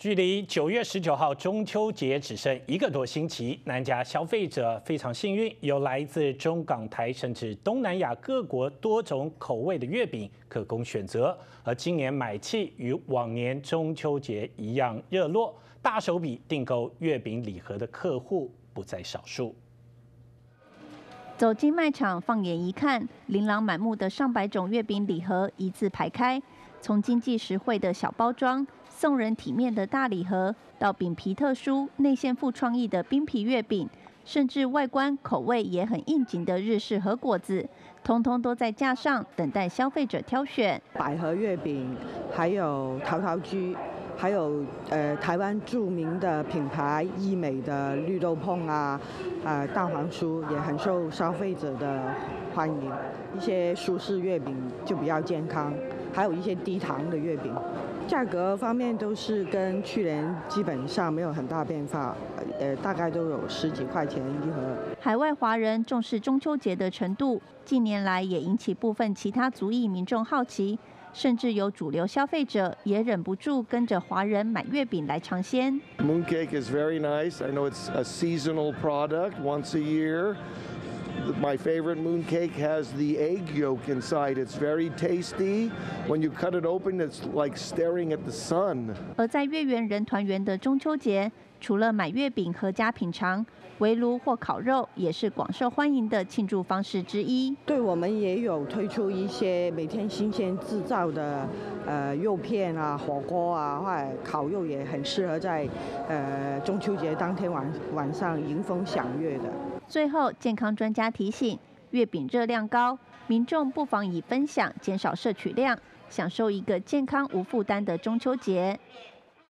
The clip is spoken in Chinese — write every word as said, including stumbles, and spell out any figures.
距离九月十九号中秋节只剩一个多星期，南加消费者非常幸运，有来自中港台甚至东南亚各国多种口味的月饼可供选择。而今年买气与往年中秋节一样热络，大手笔订购月饼礼盒的客户不在少数。 走进卖场，放眼一看，琳琅满目的上百种月饼礼盒一字排开，从经济实惠的小包装、送人体面的大礼盒，到饼皮特殊、内馅富创意的冰皮月饼，甚至外观口味也很应景的日式和果子，通通都在架上等待消费者挑选。 百合月饼，还有桃桃居。还有呃，台湾著名的品牌益美的绿豆椪啊，呃，蛋黄酥也很受消费者的欢迎。一些舒适月饼就比较健康，还有一些低糖的月饼，价格方面都是跟去年基本上没有很大变化，呃，大概都有十几块钱一盒。 海外华人重视中秋节的程度，近年来也引起部分其他族裔民众好奇。甚至有主流消费者也忍不住跟着华人买月饼来尝鲜。 Mooncake is very nice. I know it's a seasonal product once a year. My favorite mooncake has the egg yolk inside. It's very tasty. When you cut it open, it's like staring at the sun. 而在月圆人团圆的中秋节，除了买月饼合家品尝，围炉或烤肉也是广受欢迎的庆祝方式之一。 对，我们也有推出一些每天新鲜制造的呃肉片啊、火锅啊，或者烤肉也很适合在呃中秋节当天晚晚上迎风赏月的。 最后，健康专家提醒，月饼热量高，民众不妨以分享减少摄取量，享受一个健康无负担的中秋节。